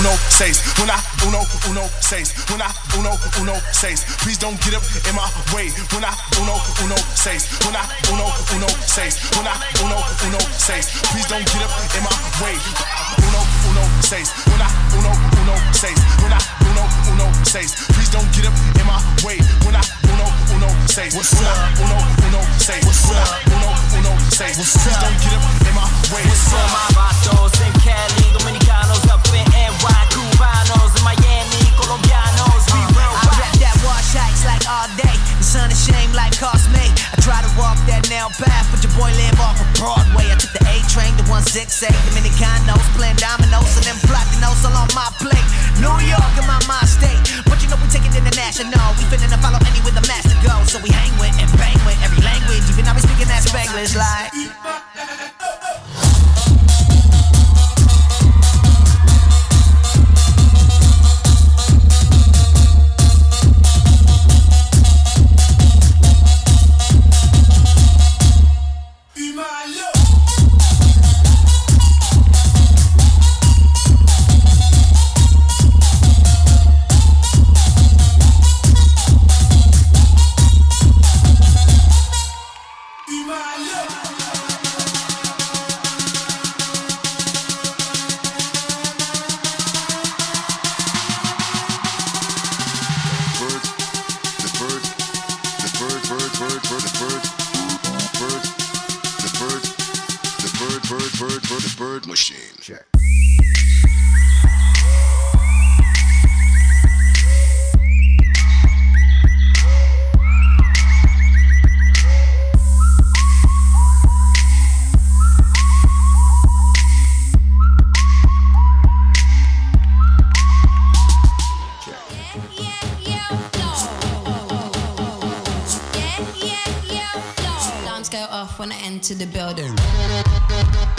uno says, when I uno says, when I uno says, please don't get up in my way. When I uno says, when I uno says, when I uno says, please don't get up in my way. Uno says, when I uno says, when I uno says, please don't get up in my way. When I uno says, when I uno says, when I uno says, please don't get up in my way. What's up, my vatos in Cali, Dominicanos up in NY, Cubanos in Miami, Colombianos, we real I rap that wash ice like all day. The sun is shame like cost me. I try to walk that nail path, but your boy live off of Broadway. I took the A train to 168, Dominicanos, playing dominoes and then platinos all on my plate. New York in my mind state, but you know we take it international. We finna follow anywhere the master goes, so we hang with and bang with every language. Even I be speaking that Spanglish like. Bird machine. Check. Alarms go off when I enter the building.